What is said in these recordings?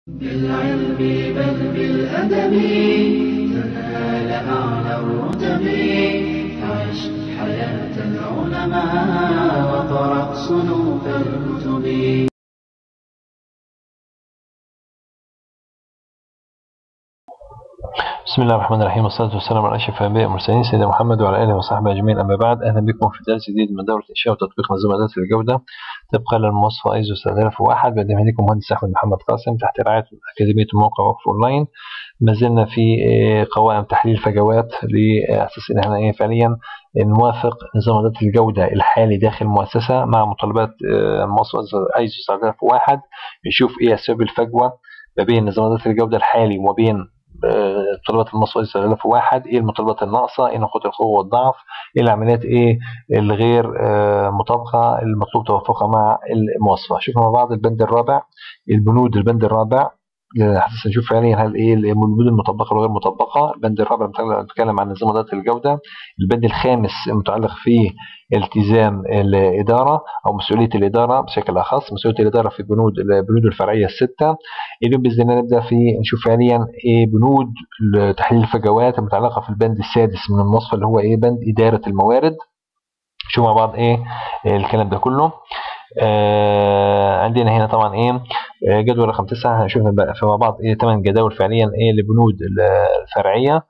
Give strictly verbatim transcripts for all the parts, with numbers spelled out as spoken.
بالعلم بل بالأدب تنال أعلى الرتب. عش حياة العلماء وقرأ صنوف الكتب. بسم الله الرحمن الرحيم، والصلاة والسلام على أشرف الأنبياء والمرسلين سيدنا محمد وعلى آله وصحبه أجمعين. أما بعد، أهلا بكم في درس جديد من دورة إنشاء وتطبيق نظام أداة الجودة طبقا للمواصفة ايزو ستة آلاف وواحد. بقدم لكم مهندس أحمد محمد قاسم تحت رعاية أكاديمية الموقع وقف أونلاين. ما زلنا في قوائم تحليل فجوات لأساس إن احنا إيه فعليا نوافق نظام أداة الجودة الحالي داخل المؤسسة مع متطلبات مواصفة ايزو سبعة آلاف وواحد. نشوف إيه أسباب الفجوة ما بين نظام أداة الجودة الحالي وما بين متطلبات المواصفة سبعة آلاف وواحد. ايه المتطلبات الناقصه، ايه نقاط القوه والضعف، ايه العمليات ايه الغير مطابقه المطلوب توافقها مع المواصفه. شوف مع بعض البند الرابع، البنود البند الرابع حتى نشوف فعليا هل ايه البنود المطبقه والغير مطبقه. البند الرابع بنتكلم عن نظام اداره الجوده. البند الخامس المتعلق فيه التزام الاداره او مسؤوليه الاداره بشكل اخص، مسؤوليه الاداره في بنود البنود الفرعيه السته. اليوم باذن الله نبدا في نشوف فعليا ايه بنود تحليل الفجوات المتعلقه في البند السادس من المواصفه اللي هو ايه بند اداره الموارد. شوف مع بعض ايه الكلام ده كله. آه عندنا هنا طبعا ايه جدول رقم تسعة. هنشوف بقى مع بعض ايه ثمان جداول فعليا ايه لبنود الفرعيه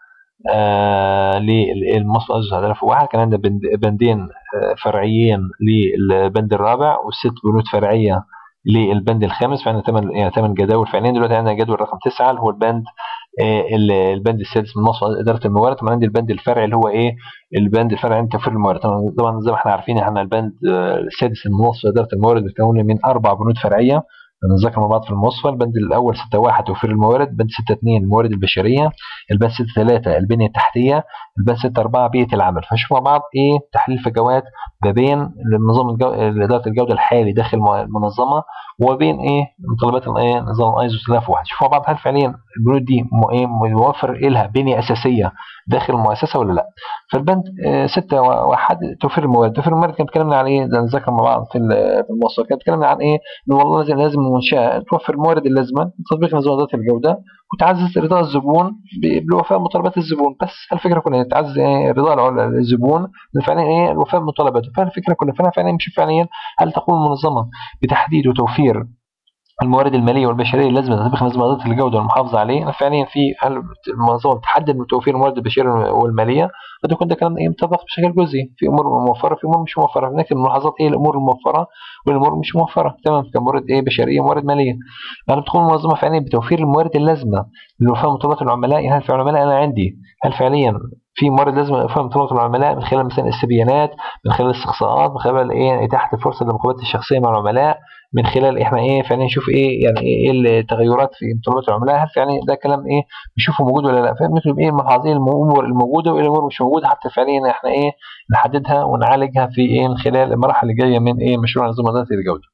آه للمواصفه ايزو سبعة آلاف وواحد. كان عندنا بند بندين آه فرعيين للبند الرابع وست بنود فرعيه للبند الخامس. فعندنا ثمان يعني ثمان جداول فعليا. دلوقتي عندنا جدول رقم تسعة اللي هو البند آه البند السادس من مواصفه اداره الموارد. طبعا عندي البند الفرعي اللي هو ايه البند الفرعي عن توفير الموارد. طبعا زي ما احنا عارفين احنا البند آه السادس من مواصفه اداره الموارد بيتكون من اربع بنود فرعيه نذكر مع بعض في المواصفه. البند الاول ستة واحد توفير الموارد، البند ستة اثنين الموارد البشريه، البند ستة ثلاثة البنيه التحتيه، البند ستة أربعة بيئه العمل. فنشوف مع بعض ايه تحليل فجوات ما بين نظام الجو... اداره الجوده الحالي داخل المنظمه وما بين ايه متطلبات الايه نظام ايزو سبعة آلاف وواحد. شوف مع بعض هل فعليا البنود دي ايه موفر لها بنيه اساسيه داخل المؤسسه ولا لا. فالبند ستة واحد توفير الموارد، توفير الموارد كان اتكلمنا عن ايه؟ ده نذكر مع بعض في المواصفات. كان اتكلمنا عن ايه؟ انه والله لازم لازم المنشاه توفر الموارد اللازمه لتطبيق نظام اداره الجوده وتعزز رضا الزبون بالوفاء بمطالبات الزبون. بس الفكره كلها تعزز إيه؟ رضا الزبون فعليا ايه الوفاء بمطالباته. فالفكره كلها فانا فعليا مش فعليا هل تقوم المنظمه بتحديد وتوفير الموارد الماليه والبشريه اللازمه لتطبيق نظام اداره الجوده والمحافظه عليه. فعليا في هل المنظمه بتحدد من توفير الموارد البشريه والماليه قد يكون ده كلام ايه مطبق بشكل جزئي، في امور موفره في امور مش موفره. نكتب ملاحظات ايه الامور الموفره والامور مش موفره. تمام، كموارد ايه بشريه وموارد ماليه. هل بتقوم المنظمه فعليا بتوفير الموارد اللازمه لوفاء متطلبات العملاء؟ هل في عملاء انا عندي هل فعليا في موارد لازمه لوفاء متطلبات العملاء من خلال مثلا استبيانات، من خلال استقصاءات، من خلال ايه اتاحه الفرصه للمقابلات الشخصيه مع العملاء، من خلال احنا ايه فعلا نشوف ايه يعني ايه التغيرات في متطلبات العملاء. هل فعلا ده كلام ايه بنشوفه موجود ولا لا؟ فنكتب ايه الملاحظات الامور الموجوده وايه الامور مش موجوده حتى فعليا احنا ايه نحددها ونعالجها في ايه من خلال المراحل اللي جايه من ايه مشروع نظام اداره الجوده.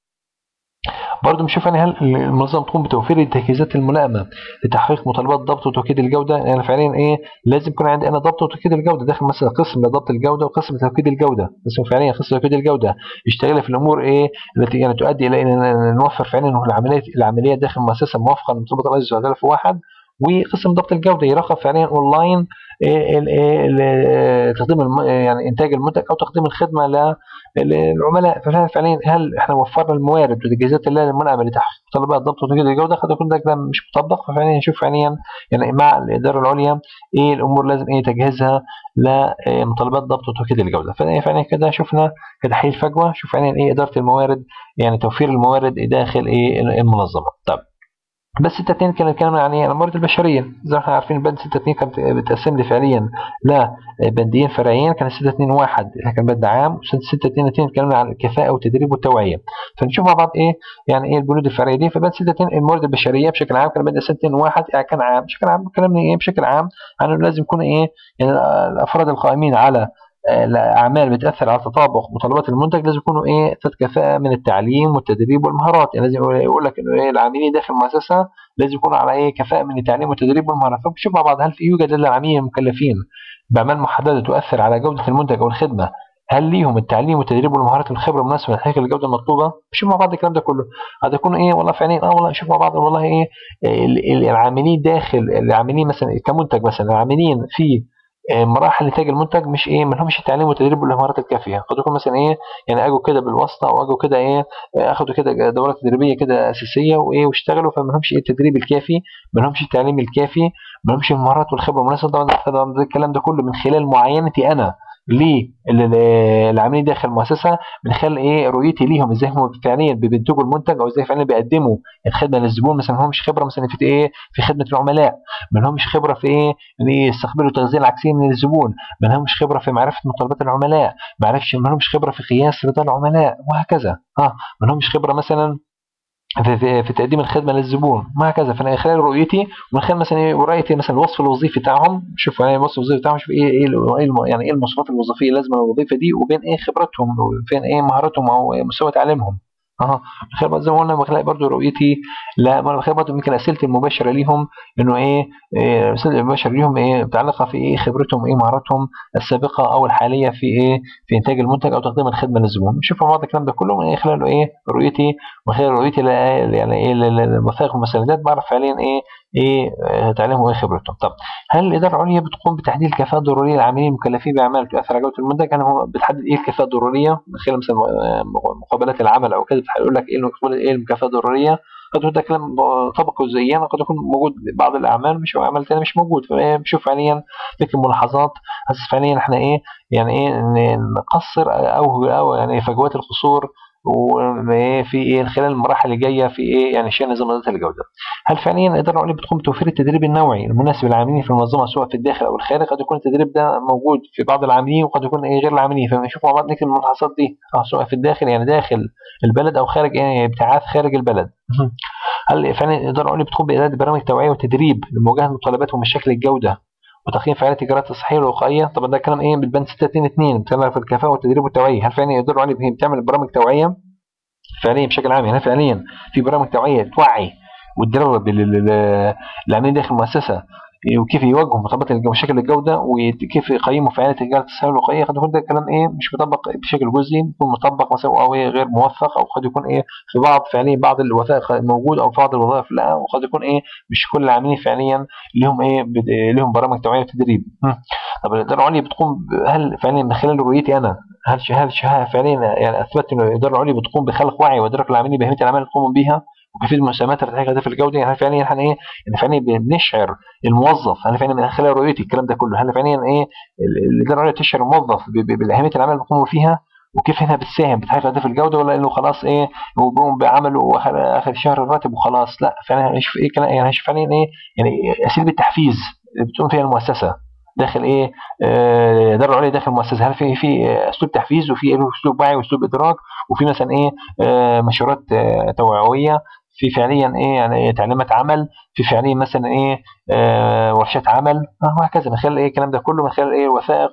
برضه بنشوف يعني هل المنظمه تقوم بتوفير التجهيزات الملائمه لتحقيق متطلبات ضبط وتوكيد الجوده. يعني فعليا ايه لازم يكون عندي انا ضبط وتوكيد الجوده داخل مثلا قسم لضبط الجوده وقسم لتوكيد الجوده. قسم فعليا قسم توكيد الجوده يشتغل في الامور ايه التي يعني تؤدي الى ان نوفر فعليا العمليه العمليه داخل المؤسسه موافقه لمتطلبات ايزو سبعة آلاف وواحد. وقسم ضبط الجوده يراقب فعليا اونلاين تقديم يعني انتاج المنتج او تقديم الخدمه للعملاء. ففعليا هل احنا وفرنا الموارد والتجهيزات الملائمه لتحقيق متطلبات ضبط وتوكيد الجوده؟ قد يكون ده كلام مش مطبق. ففعليا نشوف فعليا يعني مع الاداره العليا ايه الامور لازم ايه تجهيزها لمتطلبات ضبط وتوكيد الجوده. فعليا كده شفنا كتحليل فجوه. شوف فعليا ايه اداره الموارد يعني توفير الموارد داخل ايه المنظمه. طب بس ستة اثنين كان الكلام عن ايه الموارد البشريه. زي ما احنا عارفين البند ستة اثنين كانت بتقسم لي فعليا لا بندين فرعيين. كان ستة اثنين واحد كان بند عام، وستة اثنين اثنين اتكلمنا عن الكفاءه والتدريب والتوعيه. فنشوف مع بعض ايه يعني ايه البنود الفرعيه دي. فبند ستة اثنين الموارد البشريه بشكل عام كان بند ستة اثنين واحد كان عام بشكل عام كلامنا ايه بشكل عام عن انه لازم يكون ايه يعني الافراد القائمين على الاعمال بتاثر على تطابق متطلبات المنتج لازم يكونوا ايه ذات كفاءه من التعليم والتدريب والمهارات. يعني لازم يقول لك انه ايه العاملين داخل المؤسسه لازم يكونوا على ايه كفاءه من التعليم والتدريب والمهارات. فبنشوف مع بعض هل في يوجد للعاملين المكلفين باعمال محدده تؤثر على جوده المنتج او الخدمه هل ليهم التعليم والتدريب والمهارات والخبره المناسبه لتحقيق الجوده المطلوبه؟ نشوف مع بعض الكلام ده كله. قد يكون ايه والله فعليا اه والله نشوف مع بعض والله ايه ال- ال- العاملين داخل العاملين مثلا كمنتج مثلا العاملين في آه، مراحل انتاج المنتج مش ايه ما لهمش التعليم والتدريب والمهارات الكافيه. قد يكون مثلا ايه يعني اجوا كده بالواسطه او اجوا كده ايه آه، اخدوا كده دورات تدريبيه كده اساسيه وايه واشتغلوا فما لهمش ايه التدريب الكافي، ما لهمش التعليم الكافي، ما لهمش المهارات والخبره المناسبه. طبعا طبعاً ده الكلام ده كله من خلال معاينتي انا للعاملين داخل المؤسسه، من خلال ايه رؤيتي ليهم ازاي هم فعليا بينتجوا المنتج او ازاي فعليا بيقدموا الخدمه للزبون. مثلا ما همش خبره مثلا في ايه في خدمه العملاء، ما لهمش خبره في ايه ان إيه يستقبلوا التغذيه العكسيه من الزبون، ما لهمش خبره في معرفه متطلبات العملاء، ما عرفش ما لهمش خبره في قياس رضا العملاء وهكذا. اه ما لهمش خبره مثلا في, في, في تقديم الخدمه للزبون وهكذا. فانا خلال رؤيتي ومن خلال مثلا ايه رؤيتي مثلا الوصف الوظيفي بتاعهم، شوف يعني الوصف الوظيفي بتاعهم، شوف ايه ايه ال- إيه الم- يعني ايه المواصفات الوظيفيه اللازمه للوظيفه دي، وبين ايه خبرتهم وفين ايه مهاراتهم او إيه مستوى تعليمهم. اه من خلال زي ما قلنا من خلال برضه رؤيتي، لا من خلال برضه يمكن اسئلتي المباشره ليهم انه ايه إيه، اسئله المباشره ليهم ايه متعلقه في ايه خبرتهم ايه مهاراتهم السابقه او الحاليه في ايه في انتاج المنتج او تقديم الخدمه للزبون. نشوف مع بعض الكلام ده كله من إيه خلال ايه رؤيتي وخلال رؤيتي ل- يعني ايه للوثائق والمستندات بعرف فعليا ايه ايه آه، تعليمهم وايه خبرتهم. طب هل الاداره العليا بتقوم بتحديد الكفاءه الضروريه للعاملين المكلفين باعمال تؤثر على جوده المنتج؟ يعني هو بتحدد ايه الكفاءه الضروريه من خلال مثلا آه، مقابلات العمل او كده بيقول لك ايه المقابلة- ايه الكفاءه الضروريه. قد يكون ده كلام طبق جزئيا وقد يكون موجود بعض الاعمال مش اعمال تانية مش موجود. فبشوف فعليا لكن ملاحظات بس فعليا احنا ايه يعني ايه ن- نقصر او او يعني فجوات القصور وايه في ايه خلال المراحل اللي جايه في ايه يعني شان نظام اداره الجوده. هل فعليا الاداره العليا بتقوم بتوفير التدريب النوعي المناسب للعاملين في المنظمه سواء في الداخل او الخارج؟ قد يكون التدريب ده موجود في بعض العاملين وقد يكون ايه غير العاملين. فنشوف مع بعض نكتب الملاحظات دي اه سواء في الداخل يعني داخل البلد او خارج يعني ابتعاث خارج البلد. هل فعلا الاداره العليا بتقوم باعداد برامج توعيه وتدريب لمواجهه متطلبات ومشاكل الجوده وتقييم فعاليات اجراءات الصحيه والوقائيه؟ طبعا ده كلام ايه بالبند ستة اتنين اتنين بتتكلم في الكفاءه والتدريب والتوعيه. هل فعلا الاداره العليا هي بتعمل برامج توعيه فعليا بشكل عام؟ يعني فعليا في برامج توعيه توعي وتدرب ال- ال- ال- العاملين داخل المؤسسه وكيف يواجهوا مطالبات الج- مشاكل الجوده وكيف يقيموا فعاليه اجراءات الصحيه والوقائيه. قد يكون ده الكلام ايه مش مطبق بشكل جزئي، يكون مطبق مثلا او إيه غير موثق، او قد يكون ايه في بعض فعليا بعض الوثائق موجود او في بعض الوظائف لا، وقد يكون ايه مش كل العاملين فعليا لهم ايه بد- لهم برامج توعيه وتدريب. م. طب الاداره العليا بتقوم ب- هل فعليا من خلال رؤيتي انا هل هل فعليا يعني اثبت ان الاداره العليا بتقوم بخلق وعي وادراك العاملين باهميه الاعمال اللي يقومون بها وكيفيه مساهمتها في تحقيق اهداف الجوده؟ يعني فعليا احنا ايه يعني فعليا بنشعر الموظف، انا فعليا من خلال رؤيتي الكلام ده كله هل فعليا ايه ال- الاداره العليا تشعر الموظف ب- ب- باهميه الاعمال اللي بيقوموا فيها وكيف هنا بتساهم في تحقيق اهداف الجوده، ولا انه خلاص ايه هو بيقوم بعمله واخر اخر الشهر الراتب وخلاص؟ لا فعلا هنشوف ايه كلام يعني هنشوف فعليا ايه يعني اساليب التحفيز اللي بتقوم فيها المؤسسه داخل ايه آه، الاداره العليا داخل المؤسسه. هل في في اسلوب تحفيز وفي اسلوب وعي واسلوب ادراك وفي مثلا ايه آه، مشورات آه، توعويه، في فعليا ايه يعني تعليمات عمل، في فعليا مثلا ايه آه ورشات عمل آه وهكذا. من خلال ايه الكلام ده كله من خلال ايه وثائق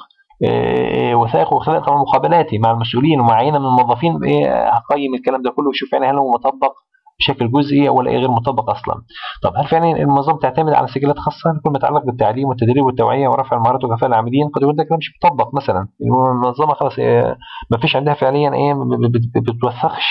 آه وثائق وخلال طبعا مقابلاتي مع المسؤولين ومع عينه من الموظفين ايه هقيم الكلام ده كله واشوف يعني هل هو مطبق بشكل جزئي ولا ايه غير مطبق اصلا. طب هل فعلا المنظمه تعتمد على سجلات خاصه يكون متعلق بالتعليم والتدريب والتوعيه ورفع المهارات وكفاءه العاملين؟ قد يكون ده كلام مش مطبق مثلا. المنظمه خلاص إيه ما فيش عندها فعليا ايه ما بتوثقش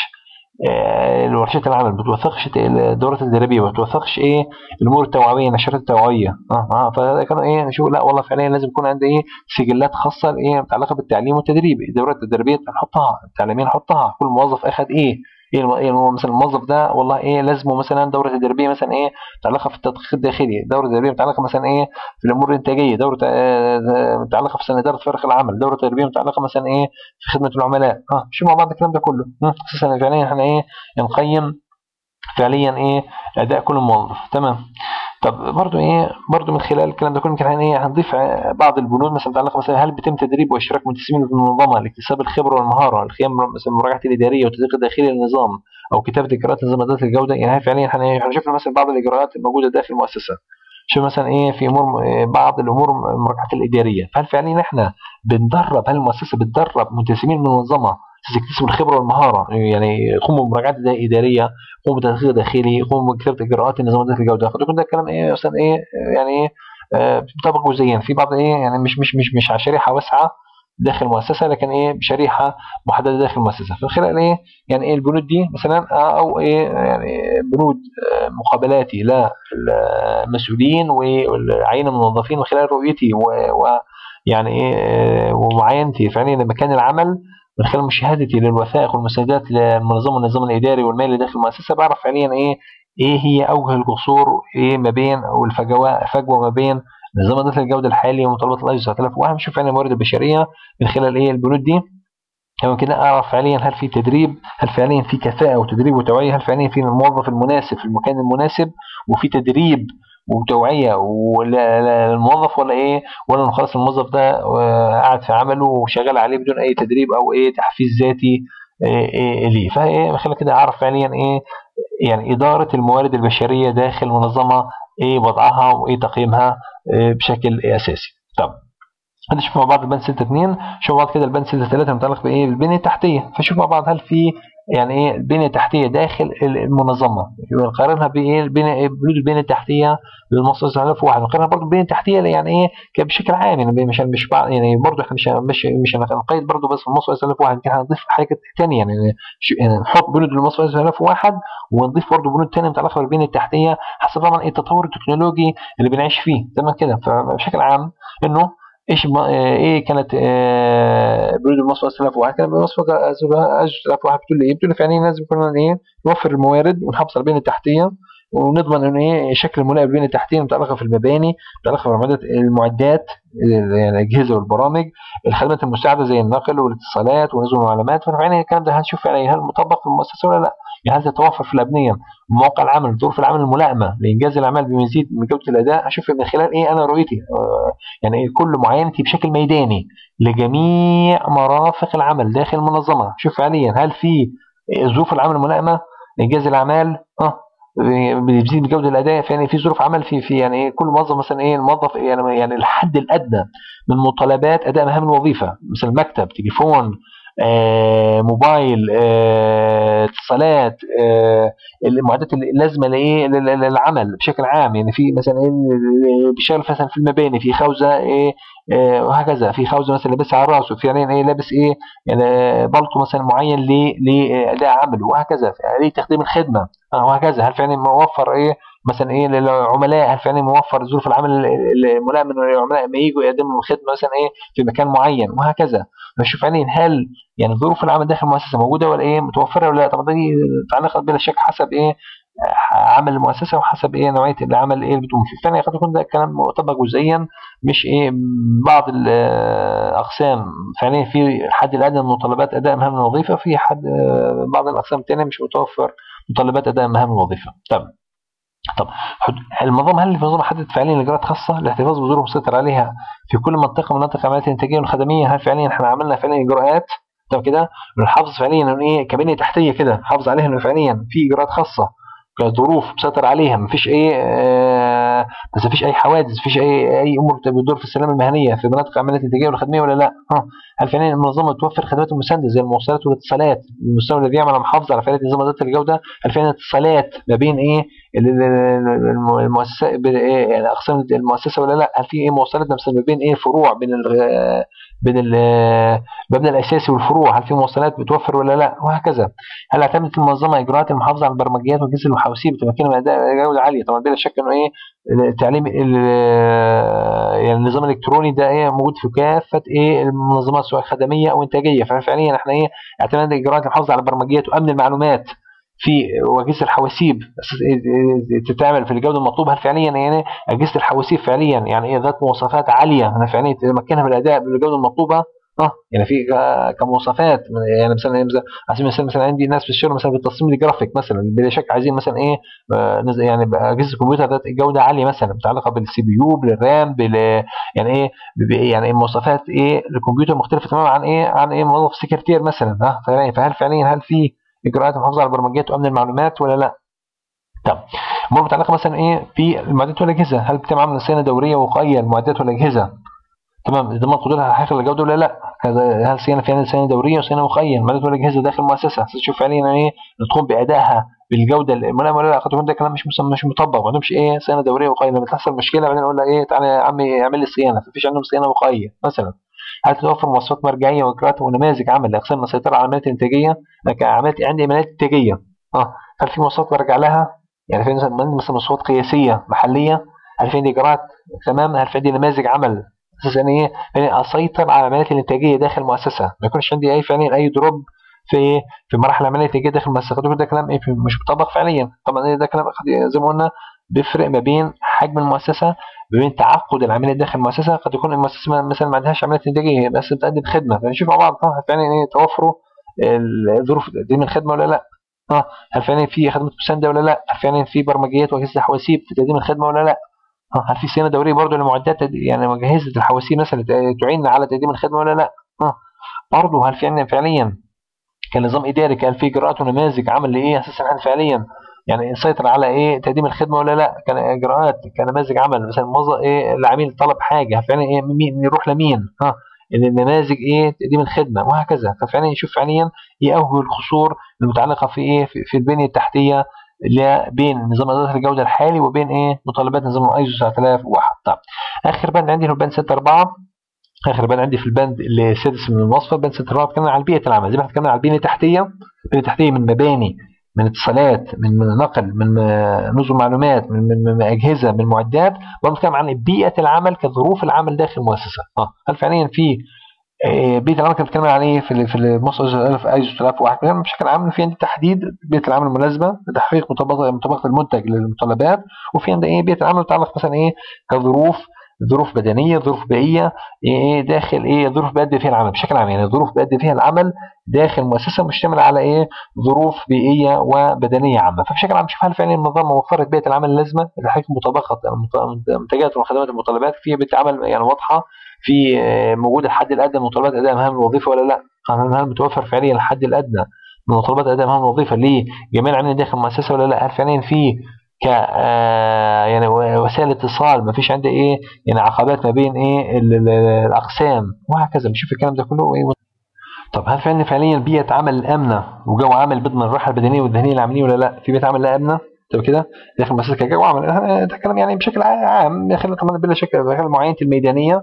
آه، الورشات العمل، ما بتوثقش الدورات التدريبيه، ما بتوثقش ايه الامور التوعويه النشرات التوعويه. اه اه فده كانوا ايه نشوف لا والله فعليا لازم يكون عندي ايه سجلات خاصه ايه متعلقه بالتعليم والتدريب. الدورات التدريبيه نحطها، التعليميه نحطها، كل موظف اخذ ايه ايه الم- إيه الم- مثلا الموظف ده والله ايه لازمه مثلا دوره تدريبيه مثلا ايه متعلقه في التدقيق الداخلي، دوره تدريبيه متعلقه مثلا ايه في الامور الانتاجيه، دوره آه، آه، متعلقه في سنه اداره فرق العمل، دوره تدريبيه متعلقه مثلا ايه في خدمه العملاء. اه شو مع بعض الكلام ده كله م، اساسا فعليا احنا ايه نقيم فعليا ايه اداء كل موظف. تمام. طب برضو ايه برضو من خلال الكلام ده كله يمكن ايه هنضيف ع- بعض البنود مثلا متعلقه مثلا هل بيتم تدريب واشتراك منتسبين في المنظمه لاكتساب الخبره والمهاره القيام مثلا المراجعه الاداريه والتدقيق الداخلي للنظام او كتابه اجراءات نظام اداره الجوده؟ يعني هل فعليا احنا إيه؟ إحنا شفنا مثلا بعض الاجراءات الموجوده داخل المؤسسه، شوف مثلا ايه في امور إيه بعض الامور المراجعات الاداريه، فهل فعليا احنا بندرب هل المؤسسه بتدرب منتسبين من المنظمه يكتسبوا الخبره والمهاره يعني يقوموا بمراجعات اداريه، يقوموا بتدقيق داخلي، يقوموا بكتابه اجراءات النظام الداخلي الجوده؟ قد يكون ده الكلام ايه مثلا ايه يعني ايه آه، بيطبق جزئيا في بعض ايه يعني مش مش مش مش على شريحه واسعه داخل المؤسسه، لكن ايه بشريحه محدده داخل المؤسسه. في خلال ايه يعني ايه البنود دي مثلا، او ايه يعني بنود مقابلاتي للمسؤولين والعين الموظفين من خلال رؤيتي ويعني ايه ومعاينتي فعليا لمكان العمل من خلال مشاهدتي للوثائق والمساعدات للمنظمه والنظام الاداري والمالي داخل المؤسسه، بعرف فعليا ايه ايه هي اوجه القصور ايه ما بين او الفجوه فجوه ما بين نظام اداره الجوده الحالي ومتطلبات الايزو تسعة آلاف وواحد. بشوف فعلا الموارد البشريه من خلال ايه البنود دي. كمان كده اعرف فعليا هل في تدريب، هل فعليا في كفاءه وتدريب وتوعيه، هل فعليا في الموظف المناسب في المكان المناسب وفي تدريب وتوعيه للموظف، ولا ايه ولا خلاص الموظف ده قاعد في عمله وشغال عليه بدون اي تدريب او ايه تحفيز ذاتي إيه إيه ليه. فايه خلي كده اعرف فعليا ايه يعني اداره الموارد البشريه داخل منظمه ايه وضعها وايه تقييمها إيه بشكل إيه اساسي. طب هنشوف مع بعض البند ستة اتنين، شوف بعض كده البند ستة تلاتة متعلق بايه بالبنيه التحتيه. فشوف مع بعض هل في يعني ايه البنيه التحتيه داخل المنظمه، نقارنها بايه البنيه بنود البنيه التحتيه للمصر تسعة آلاف وواحد، نقارنها برضه بالبنيه التحتيه يعني ايه بشكل عام، يعني مش مش يعني برضه احنا مش مش مش هنقيد برضه بس في مصر تسعة آلاف وواحد، كده هنضيف حاجه ثانيه يعني يعني نحط بنود المصر تسعة آلاف وواحد ونضيف برضه بنود ثانيه متعلقه بالبنيه التحتيه حسب طبعا ايه التطور التكنولوجي اللي بنعيش فيه تمام كده. فبشكل عام انه ايش ايه كانت بنود المصفى تسعة آلاف وواحد، كانت المصفى تسعة آلاف وواحد بتقول ايه بتقول يعني لازم كنا ايه نوفر الموارد ونحافظ على البنيه التحتيه ونضمن ان ايه شكل ملائم للبنيه التحتيه متعلقه في المباني، متعلقه بالمعدات المعدات يعني الاجهزه والبرامج، الخدمات المساعده زي النقل والاتصالات ونظم المعلومات. فعلا الكلام ده هنشوف يعني هل مطبق في المؤسسه ولا لا، يعني هل تتوفر في الابنيه مواقع العمل ظروف العمل الملائمه لانجاز الاعمال بمزيد من جوده الاداء. هشوف من خلال ايه انا رؤيتي يعني إيه كل معاينتي بشكل ميداني لجميع مرافق العمل داخل المنظمه، شوف فعليا هل في ظروف العمل الملائمه لانجاز الاعمال اه بيزيد بجوده الاداء. يعني في ظروف عمل في في يعني كل موظف مثلا ايه الموظف يعني يعني الحد الادنى من متطلبات اداء مهام الوظيفه مثل مكتب تليفون آه، موبايل آه، اتصالات آه، المعدات اللازمه لايه للعمل بشكل عام. يعني في مثلا ايه بيشتغل مثلا في المباني في خوذه ايه آه، وهكذا، في خوذه مثلا لابسها على راسه، في يعني ايه لابس ايه يعني بلطو مثلا معين لاداء عمله وهكذا، ليه تقديم الخدمه وهكذا. هل فعلا موفر ايه مثلا ايه للعملاء، هل فعلا موفر ظروف العمل الملائمه للعملاء لما يجوا يقدموا الخدمه مثلا ايه في مكان معين وهكذا. نشوف فعليا هل يعني ظروف العمل داخل المؤسسه موجوده ولا ايه متوفره ولا لا. طبعا دي تعلقت بلا شك حسب ايه عمل المؤسسه وحسب ايه نوعيه العمل ايه اللي بتقوم فيه. فعلا قد يكون ده الكلام مطبق جزئيا مش ايه بعض الاقسام فعليا في الحد الادنى من متطلبات اداء مهام الوظيفه، في حد بعض الاقسام الثانيه مش متوفر متطلبات اداء مهام الوظيفه. طب طب المنظمه هل المنظمه حددت فعليا اجراءات خاصه للاحتفاظ بظروف مسيطر عليها في كل منطقه من مناطق العمليات الانتاجيه والخدميه؟ هل فعليا احنا عملنا فعليا اجراءات طب كده بنحافظ فعليا ان ايه كبنيه تحتيه كده نحافظ عليها انه فعليا في اجراءات خاصه كظروف مسيطر عليها، مفيش ايه آه بس مفيش اي حوادث، مفيش اي اي امور بتدور في السلامه المهنيه في مناطق العمليات الانتاجيه والخدميه ولا لا؟ ها هل فعلا المنظمه توفر خدمات مسانده زي المواصلات والاتصالات المستوى الذي يعمل على محافظه على فعاليه نظام اداره الجوده؟ هل فعلا اتصالات ما بين ايه المؤسسات يعني اقسام المؤسسه ولا لا؟ هل في ايه مواصلات مثلا ما بين ايه فروع بين بين المبنى الاساسي والفروع، هل في مواصلات بتوفر ولا لا وهكذا. هل اعتمدت المنظمه اجراءات المحافظه على البرمجيات والجهاز الحواسيب بتمكنها من اداء جوده عاليه؟ طبعا بلا شك انه ايه التعليم يعني النظام الالكتروني ده ايه موجود في كافه ايه المنظمات سواء خدميه او انتاجيه. ففعليا احنا ايه اعتمدنا اجراءات المحافظه على البرمجيات وامن المعلومات في اجهزه الحواسيب تتعمل في الجوده المطلوبه. هل فعليا يعني اجهزه الحواسيب فعليا يعني ايه ذات مواصفات عاليه انا فعليا تمكنها من الاداء بالجوده المطلوبه؟ اه يعني في كمواصفات يعني مثلا على سبيل المثال مثلا عندي ناس في الشغل مثلا بالتصميم الجرافيك مثلا بلا شك عايزين مثلا ايه يعني اجهزه الكمبيوتر ذات جوده عاليه مثلا متعلقه بالسي بي يو بالرام بال يعني ايه يعني مواصفات ايه الكمبيوتر مختلفه تماما عن ايه عن ايه موظف سكرتير مثلا. ها فهل فعليا هل في اجراءات المحافظه على البرمجيات وامن المعلومات ولا لا؟ طب امور متعلقه مثلا ايه في المعدات والاجهزه، هل بتتم عمل صيانه دوريه وقائيه للمعدات والاجهزه تمام ضمان قدرتها على حفظ الجوده ولا لا؟ هل صيانه فعلا صيانه دوريه وصيانه وقائيه المعدات والاجهزه داخل المؤسسه تشوف فعليا ايه تقوم بادائها بالجوده الملائمه ولا لا؟ قد يكون ده كلام مش مش مطبق، ما عندهمش ايه صيانه دوريه وقائيه، لما تحصل مشكله بعدين اقول لك ايه تعالى يا عمي اعمل لي صيانه، مفيش عندهم صيانه وقائيه مثلا. هل تتوفر مواصفات مرجعيه واجراءات ونماذج عمل لاقسام السيطره على العمليات الانتاجيه؟ كعمليات عندي عمليات انتاجيه اه هل في مواصفات برجع لها؟ يعني في مثلا مثلا مواصفات قياسيه محليه؟ هل في عندي اجراءات؟ تمام. هل في عندي نماذج عمل اساسا ايه؟ يعني اسيطر على العمليات الانتاجيه داخل المؤسسه، ما يكونش عندي اي فعليا اي دروب في ايه في مراحل العمليه الانتاجيه داخل المؤسسه. ده كلام ايه مش مطبق فعليا طبعا. ده كلام زي ما قلنا بيفرق ما بين حجم المؤسسه، ما بين تعقد العمليه داخل المؤسسه. قد يكون المؤسسه مثلا ما عندهاش عمليات انتاجيه بس بتقدم خدمه، فنشوف مع بعض اه فعلا ايه توفروا الظروف تقديم الخدمه ولا لا. اه هل فعلا في خدمات مسانده ولا لا؟ هل فعلا في برمجيات واجهزه حواسيب في تقديم الخدمه ولا لا؟ اه هل في صيانه دوريه برضه لمعدات يعني اجهزه الحواسيب مثلا تعين على تقديم الخدمه ولا لا؟ اه برضه هل فعلا فعليا كنظام اداري كان في اجراءات ونماذج عمل لايه اساسا عن فعليا يعني نسيطر على ايه تقديم الخدمه ولا لا؟ كان اجراءات كنماذج عمل مثلا موظف ايه العميل طلب حاجه فعلا ايه مين يروح لمين؟ ها النماذج ايه تقديم الخدمه وهكذا. ففعلا يشوف فعليا ايه اوجه القصور المتعلقه في ايه في, في البنيه التحتيه اللي بين نظام اداره الجوده الحالي وبين ايه متطلبات نظام ايزو تسعة آلاف وواحد. طب اخر بند عندي هو البند ستة أربعة. اخر بند عندي في البند السادس من المواصفه البند ستة أربعة بتكلم على بيئه العمل. زي ما اتكلمنا على البنيه التحتيه، البنيه التحتيه من مباني، من اتصالات، من نقل، من نظم معلومات، من, من, من اجهزه، من معدات. برضه بتكلم عن بيئه العمل كظروف العمل داخل المؤسسه. اه هل فعليا في بيئه العمل كانت بتتكلم عن ايه في في المؤسسه ايزو ثلاثة آلاف وواحد بشكل عام؟ في عندي تحديد بيئه العمل المناسبه لتحقيق مطابقه مطابقه المنتج للمتطلبات، وفي عندي ايه بيئه العمل تتعلق مثلا ايه كظروف ظروف بدنيه، ظروف بيئيه ايه داخل ايه ظروف بيؤدي فيها العمل بشكل عام. يعني ظروف بيؤدي فيها العمل داخل مؤسسه مشتمله على ايه ظروف بيئيه وبدنيه عامه. فبشكل عام شوف هل فعلا النظام وفرت بيئه العمل اللازمه لتحقيق مطابقه المنتجات والخدمات المتطلبات في بيئه عمل يعني واضحه، في موجود الحد الادنى من متطلبات اداء مهام الوظيفه ولا لا؟ هل متوفر فعليا الحد الادنى من متطلبات اداء مهام الوظيفه لجميع العاملين داخل المؤسسه ولا لا؟ هل فعليا في ك يعني وسائل اتصال ما فيش عندي ايه يعني عقبات ما بين ايه الاقسام وهكذا. بنشوف الكلام ده كله ايه. طب هل فعلا فعليا بيئه عمل امنه وجو عمل بيضمن الراحه البدنيه والذهنيه للعاملين ولا لا؟ في بيئه عمل لا امنه طب كده داخل المؤسسه كجو عمل. اتكلم يعني بشكل عام داخل كمان بلا شك داخل معاينه الميدانيه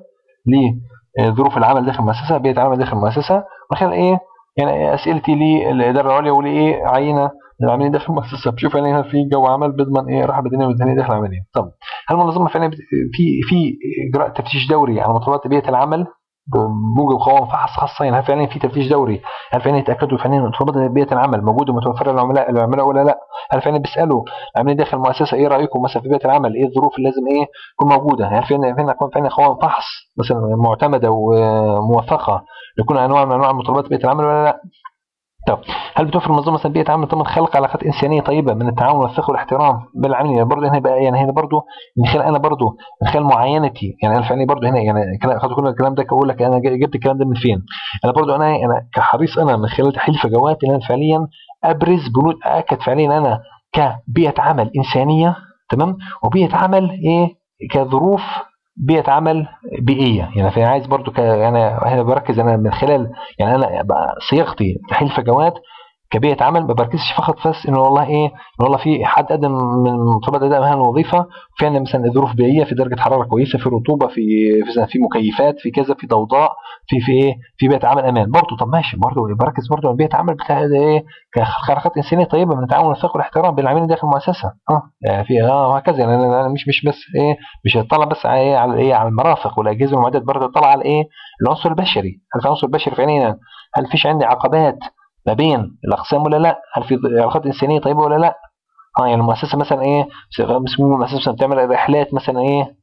لظروف العمل داخل المؤسسه، بيئه العمل داخل المؤسسه، من خلال ايه يعني اسئلتي للاداره العليا ولايه عينه العاملين داخل المؤسسه بشوف يعني هل في جو عمل بيضمن ايه راحه بدنيه والذهنيه داخل العمليه. طب هل المنظمه فعلا في في اجراء تفتيش دوري على متطلبات بيئه العمل بموجب قوائم فحص خاصه؟ يعني هل فعلا في تفتيش دوري؟ هل فعلا يتاكدوا فعلا ان متطلبات بيئه العمل موجوده ومتوفره للعملاء العملاء ولا لا؟ هل فعلا بيسالوا العاملين داخل المؤسسه ايه رايكم مثلا في بيئه العمل؟ ايه الظروف اللي لازم ايه تكون موجوده؟ هل فعلا فعلا يكون فعلا قوائم فحص مثلا معتمده وموثقه لكل انواع من انواع متطلبات بيئه العمل ولا لا؟ طب هل بتوفر المنظمه مثلا بيئه عمل تم خلق علاقات انسانيه طيبه من التعاون والثقه والاحترام بين العاملين؟ يعني برضه هنا بقى يعني هنا برضه من خلال انا برضه من خلال معاينتي يعني انا فعليا برضه هنا يعني خدوا كل الكلام ده اقول لك انا جبت الكلام ده من فين؟ انا برضه انا انا كحريص انا من خلال تحليل فجوات ان انا فعليا ابرز بنود اكد فعليا انا كبيئه عمل انسانيه تمام وبيئه عمل ايه كظروف بيئه عمل بيئيه. يعني فانا عايز برضو ك... انا هنا بركز انا من خلال يعني انا صياغتي تحليل فجوات كبيئه عمل ما بركزش فقط بس انه والله ايه إن والله في حد ادم من متطلبات اداء مهام الوظيفه فعلا مثلا ظروف بيئيه في درجه حراره كويسه في رطوبه في في, في مكيفات في كذا في ضوضاء في في ايه في بيئه عمل امان برضه. طب ماشي برضه بركز برضه على بيئه عمل بتاع ايه كعلاقات انسانيه طيبه من التعاون والثقه والاحترام بين العاملين داخل المؤسسه اه يعني في اه وهكذا. يعني انا مش مش بس ايه مش هطلع بس على ايه على ايه على المرافق والاجهزه والمعدات برضه اطلع على ايه العنصر البشري. هل في عنصر بشري فعليا؟ هل فيش عندي عقبات ما بين الاقسام ولا لا؟ هل في علاقات انسانيه طيبه ولا لا؟ اه يعني المؤسسه مثلا ايه المؤسسه مثلا بتعمل رحلات مثلا ايه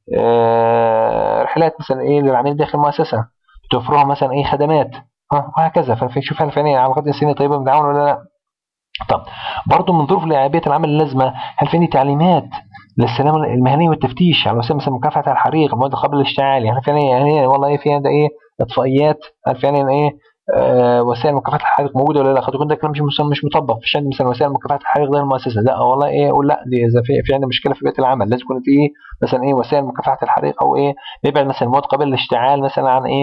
آه رحلات مثلا ايه للعاملين داخل المؤسسه بتوفرها مثلا ايه خدمات اه وهكذا. فنشوف هل فعلا علاقات انسانيه طيبه بنتعاون ولا لا؟ طب برضه من ظروف بيئه العمل اللازمه هل في تعليمات للسلامه المهنيه والتفتيش على وسائل مثلا مكافحه الحريق المواد قبل الاشتعال؟ يعني فعلا يعني والله ايه في عندها ايه اطفائيات؟ هل فعلا ايه آه وسائل مكافحه الحريق موجوده ولا لا؟ قد يكون ده كلام مش مش مطبق. فيش عندي مثلا وسائل مكافحه الحريق داخل المؤسسه لا والله ايه اقول لا دي اذا في في عندنا مشكله في بيئه العمل لازم يكون في مثلا ايه وسائل مكافحه الحريق او ايه نبعد مثلا المواد قبل الاشتعال مثلا عن ايه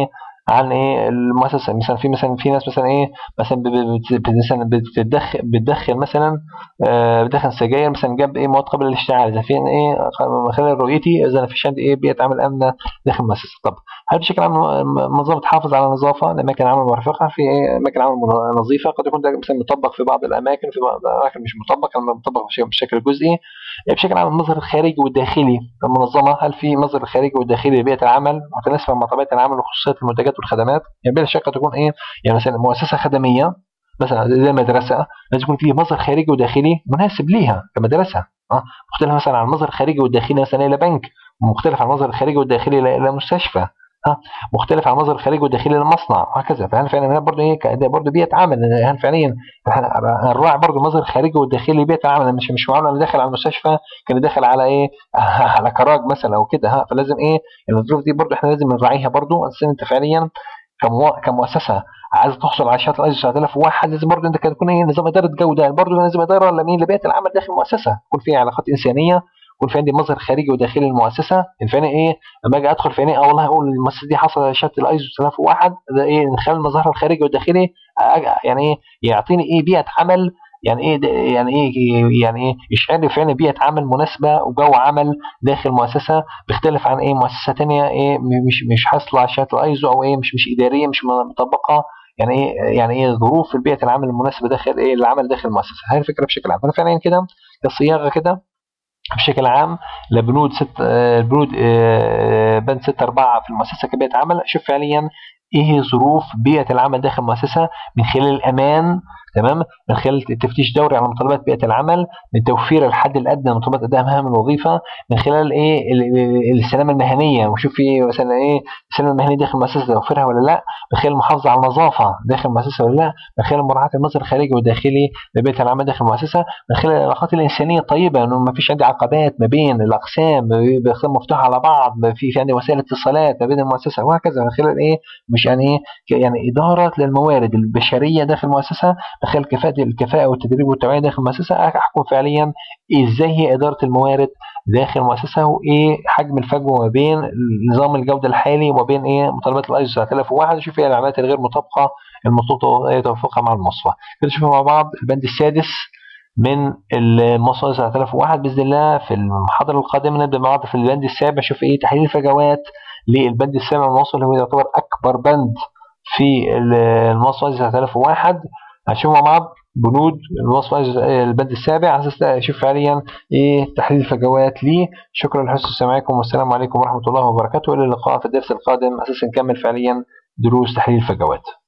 عن ايه المؤسسه. مثلا في مثلا في ناس مثلا ايه مثلا مثلا بتدخل بتدخل مثلا آه بتدخل سجاير مثلا جنب ايه مواد قابله للاشتعال، اذا في ايه من خلال رؤيتي اذا في عندي ايه بيئه عمل امنه داخل المؤسسه. طب هل بشكل عام منظمه تحافظ على النظافه لاماكن عمل مرفقه؟ في ايه اماكن عمل نظيفه قد يكون ده مثلا مطبق في بعض الاماكن، في بعض الاماكن مش مطبق، لما مطبق بشكل جزئي. بشكل عام المظهر الخارجي والداخلي للمنظمه، هل في مظهر خارجي والداخلي لبيئه العمل متناسبه مع طبيعه العمل وخصوصيات المنتجات والخدمات؟ يعني بلا شك تكون ايه يعني مثلا مؤسسه خدميه مثلا زي المدرسه لازم يكون فيه مظهر خارجي وداخلي مناسب ليها كمدرسه، اه مختلف مثلا عن المظهر الخارجي والداخلي مثلا الى بنك، مختلف عن المظهر الخارجي والداخلي الى مستشفى، ها مختلف عن المظهر الخارجي والداخلي للمصنع وهكذا. فهل فعلا برضه ايه ده برضه بيئه عمل؟ هل فعليا هنراعي برضه المظهر الخارجي والداخلي لبيئه العمل؟ مش مش معقول انا داخل على المستشفى كان داخل على ايه على كراج مثلا او كده، ها فلازم ايه الظروف دي برضه احنا لازم نراعيها برضه. اصل انت فعليا كمو... كمؤسسه عايز تحصل على شهاده الايزو تسعة آلاف وواحد لازم برضه انت تكون ايه نظام اداره جوده، برضه لازم اداره لمين لبيئه العمل داخل المؤسسه، يكون في علاقات انسانيه، يكون في عندي مظهر خارجي وداخلي للمؤسسه. فانا ايه لما اجي ادخل في ايه اه والله اقول المؤسسه دي حصل على شهاده الايزو تسعة آلاف وواحد ده ايه نخلي مظهرها الخارجي والداخلي يعني ايه يعطيني ايه بيئه عمل يعني ايه يعني ايه يعني ايه يشعر لي فعلا بيئه عمل مناسبه وجو عمل داخل مؤسسه، بيختلف عن ايه مؤسسه ثانيه ايه مش مش حاصله على شهاده الايزو او ايه مش مش اداريه مش مطبقه يعني ايه يعني ايه ظروف البيئه العمل المناسبه داخل ايه العمل داخل المؤسسه. هاي الفكره بشكل عام. فانا فعلا كده كصياغه كده بشكل عام لبنود ست بنود بند ستة أربعة في المؤسسة كبيئة عمل، شوف فعليا ايه ظروف بيئة العمل داخل المؤسسة من خلال الأمان، تمام، من خلال التفتيش دوري على متطلبات بيئة العمل، من توفير الحد الأدنى لمتطلبات أداء مهام الوظيفة، من خلال ايه السلامة المهنية وشوف في مثلا ايه السلامة المهنية داخل المؤسسة توفرها ولا لا، من خلال المحافظة على النظافة داخل المؤسسة ولا لا، من خلال مراعاة المظهر الخارجي والداخلي لبيئة العمل داخل المؤسسة، من خلال العلاقات الإنسانية الطيبة إنه ما فيش عندي عقبات ما بين الأقسام، بأقسام مفتوحة على بعض، في في عندي وسائل اتصالات ما بين المؤسسة وهكذا، من خلال إيه مش يعني إيه يعني إدارة للموارد البشرية داخل المؤسسة، من خلال كفاءة الكفاءة والتدريب والتوعية داخل المؤسسة، أحكم فعليا إزاي هي إدارة الموارد داخل المؤسسة، وإيه حجم الفجوة ما بين نظام الجودة الحالي وما بين إيه متطلبات الأيزو تسعة آلاف وواحد، وشوف إيه العمليات الغير مطابقة المطلوبة توافقها مع المواصفة. كده نشوف مع بعض البند السادس من المواصفة تسعة آلاف وواحد بإذن الله. في المحاضرة القادمة نبدأ مع بعض في البند السابع، شوف إيه تحليل الفجوات للبند السابع من المواصفة اللي هو يعتبر أكبر بند في المواصفة تسعة آلاف وواحد. هنشوف مع بعض بنود المواصفة البند السابع على أساس أشوف فعليا إيه تحليل الفجوات ليه. شكرا لحسن سماعكم والسلام عليكم ورحمة الله وبركاته، إلى اللقاء في الدرس القادم أساس نكمل فعليا دروس تحليل الفجوات.